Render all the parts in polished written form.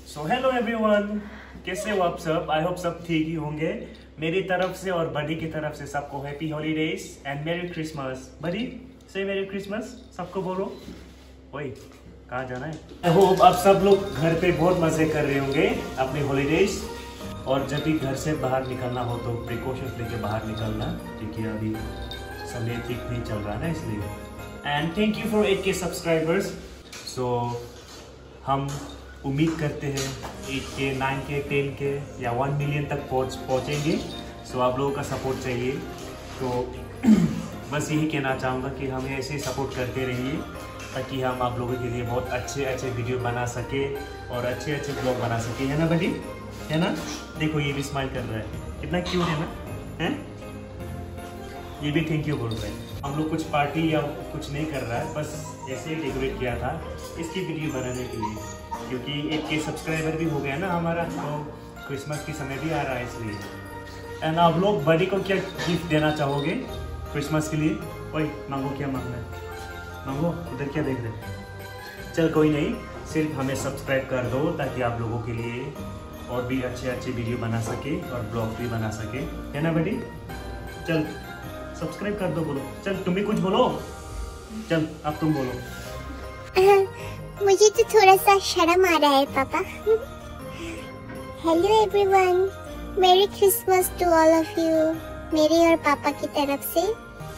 So hello everyone, कैसे हो आप सब? आई होप सब ठीक ही होंगे। मेरी तरफ से और बडी की तरफ से सबको happy holidays and merry Christmas. Buddy से मेरी क्रिसमस सबको बोलो। ओए कहाँ जाना है? आई होप आप सब लोग घर पे बहुत मजे कर रहे होंगे अपने हॉलीडेज। और जब भी घर से बाहर निकलना हो तो प्रिकॉशंस लेके बाहर निकलना, क्योंकि अभी समय ठीक नहीं चल रहा ना, इसलिए। And thank you for 8K subscribers. So हम उम्मीद करते हैं 8K, 9K, 10K या 1 मिलियन तक पहुँचेंगे। सो आप लोगों का सपोर्ट चाहिए। तो बस यही कहना चाहूँगा कि हमें ऐसे ही सपोर्ट करते रहिए, ताकि हम आप लोगों के लिए बहुत अच्छे वीडियो बना सके और अच्छे ब्लॉग बना सके। है ना बडी? है ना? देखो ये भी स्माइल कर रहा है, कितना क्यूट है ना? हैं? ये भी थैंक यू बोल रहे हैं। हम लोग कुछ पार्टी या कुछ नहीं कर रहा है, बस ऐसे ही डेकोरेट किया था इसकी वीडियो बनाने के लिए, क्योंकि 8K सब्सक्राइबर भी हो गया ना हमारा, तो क्रिसमस की समय भी आ रहा है इसलिए। एंड आप लोग बडी को क्या गिफ्ट देना चाहोगे क्रिसमस के लिए? ओए मांगो, क्या मांगना है मांगो। उधर क्या देख रहे? चल कोई नहीं, सिर्फ हमें सब्सक्राइब कर दो ताकि आप लोगों के लिए और भी अच्छे वीडियो बना सके और ब्लॉग भी बना सके। है ना बडी? चल सब्सक्राइब कर दो। बोलो, चल तुम भी कुछ बोलो। चल अब तुम बोलो। मुझे तो थोड़ा सा शर्म आ रहा है पापा। Hello everyone, merry Christmas to all of you, मेरे और पापा की तरफ से।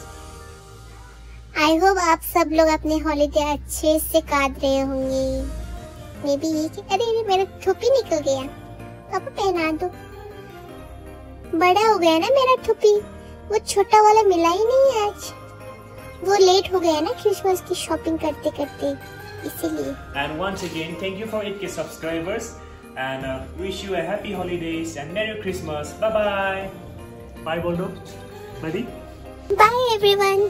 आई होप आप सब लोग अपने हॉलीडे अच्छे से काट रहे होंगे। मे बी ये कि अरे मेरा टोपी निकल गया, पापा पहना दो। बड़ा हो गया ना मेरा टोपी, वो छोटा वाला मिला ही नहीं आज। वो लेट हो गया ना क्रिसमस की शॉपिंग करते करते, इसीलिए। And once again, thank you for 8K subscribers and wish you a happy holidays and Merry Christmas. Bye bye. Bye बोल दो, बडी। Bye everyone.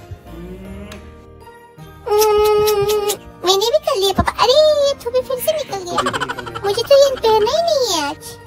मैंने भी कर लिया पापा। अरे ये टोपी फिर से निकल गया। मुझे तो ये पहना ही नहीं है आज।